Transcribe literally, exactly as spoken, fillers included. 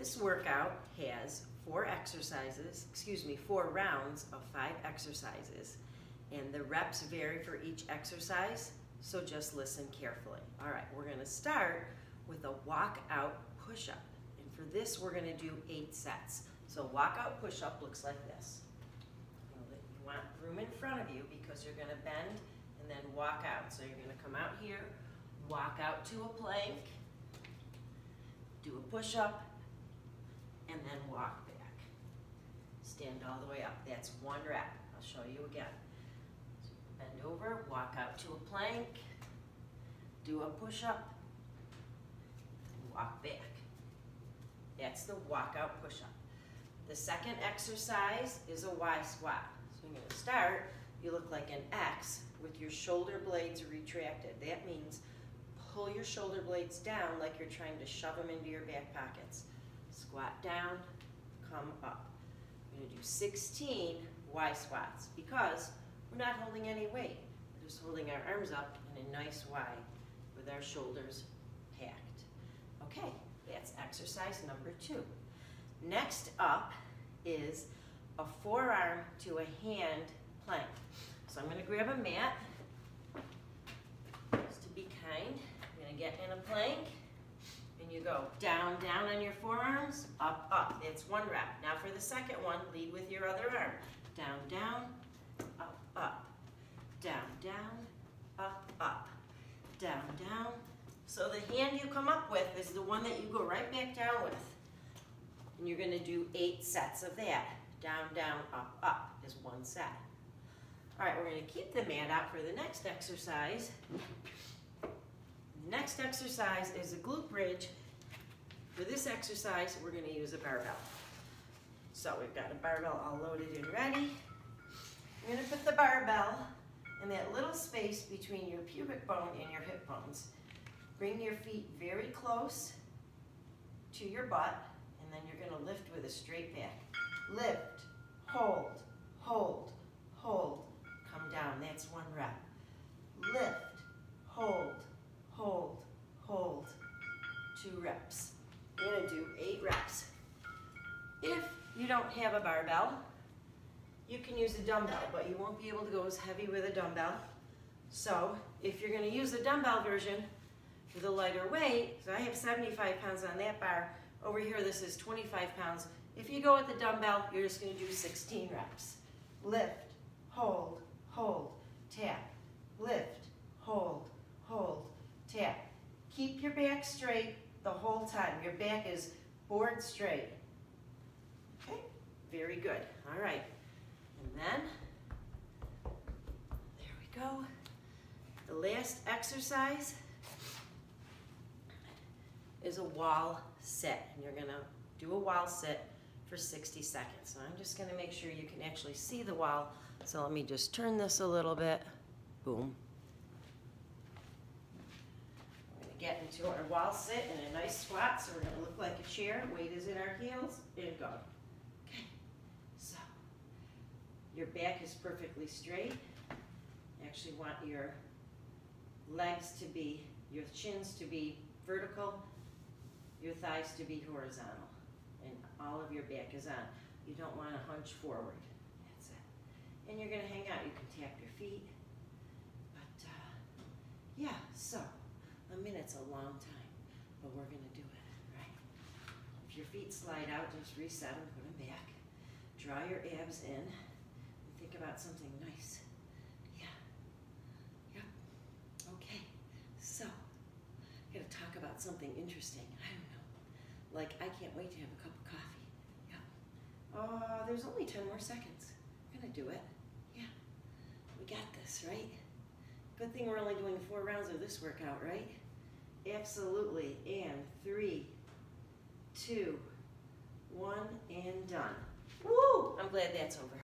This workout has four exercises, excuse me, four rounds of five exercises, and the reps vary for each exercise, so just listen carefully. All right, we're gonna start with a walkout push-up, and for this we're gonna do eight sets. So walkout push-up looks like this. You want room in front of you because you're gonna bend and then walk out. So you're gonna come out here, walk out to a plank, do a push-up, and then walk back. Stand all the way up. That's one rep. I'll show you again. So bend over, walk out to a plank, do a push-up, and walk back. That's the walkout push-up. The second exercise is a Y squat. So you're going to start, you look like an X with your shoulder blades retracted. That means pull your shoulder blades down like you're trying to shove them into your back pockets. Squat down, come up. We're going to do sixteen Y squats because we're not holding any weight. We're just holding our arms up in a nice Y with our shoulders packed. Okay, that's exercise number two. Next up is a forearm to a hand plank. So I'm going to grab a mat, just to be kind. I'm going to get in a plank, and you go down, down on your forearms, up, up. That's one rep. Now for the second one, lead with your other arm. Down, down, up, up. Down, down, up, up. Down, down. So the hand you come up with is the one that you go right back down with. And you're going to do eight sets of that. Down, down, up, up is one set. All right, we're going to keep the mat out for the next exercise. The next exercise is a glute bridge. For this exercise, we're going to use a barbell. So we've got a barbell all loaded and ready. You're going to put the barbell in that little space between your pubic bone and your hip bones. Bring your feet very close to your butt, and then you're going to lift with a straight back. Lift, hold, hold, hold, come down. That's one rep. Lift, hold, hold, hold. Two reps. We're going to do eight reps. If you don't have a barbell, you can use a dumbbell, but you won't be able to go as heavy with a dumbbell. So if you're going to use the dumbbell version for the lighter weight, so I have seventy-five pounds on that bar. Over here, this is twenty-five pounds. If you go with the dumbbell, you're just going to do sixteen reps. Lift, hold, hold, tap. Lift, hold, hold, tap. Keep your back straight the whole time. Your back is board straight. Okay, very good. All right. And then, there we go. The last exercise is a wall sit. And you're going to do a wall sit for sixty seconds. So I'm just going to make sure you can actually see the wall. So let me just turn this a little bit. Boom. We're going to get into our wall sit in a nice squat. So we're going to look like a chair. Weight is in our heels. And go. Okay. So your back is perfectly straight. You actually want your legs to be, your chins to be vertical, your thighs to be horizontal, and all of your back is on. You don't want to hunch forward. That's it. And you're going to hang out. You can tap your feet. But, uh, yeah, so a minute's a long time, but we're going to do it, right? If your feet slide out, just reset them, put them back. Draw your abs in, and think about something nice. Yeah. Yep. Okay. So, I'm going to talk about something interesting. I don't know. Like, I can't wait to have a cup of coffee. Yeah. Uh, there's only ten more seconds. I'm going to do it. Yeah. We got this, right? Good thing we're only doing four rounds of this workout, right? Absolutely. And three, two, one, and done. Woo! I'm glad that's over.